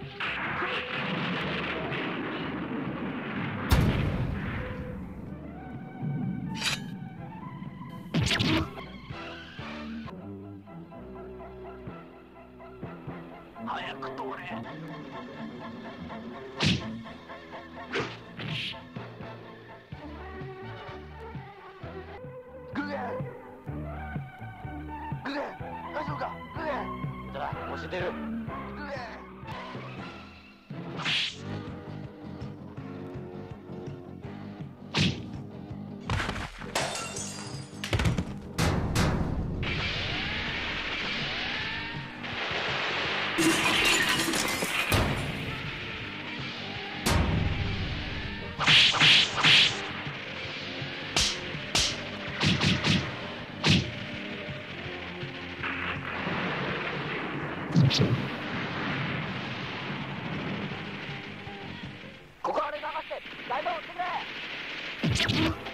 早く通れ。グレン、大丈夫か？グレン、だ、教えてる。グレン。ここまで頑張って、大丈夫してくれ。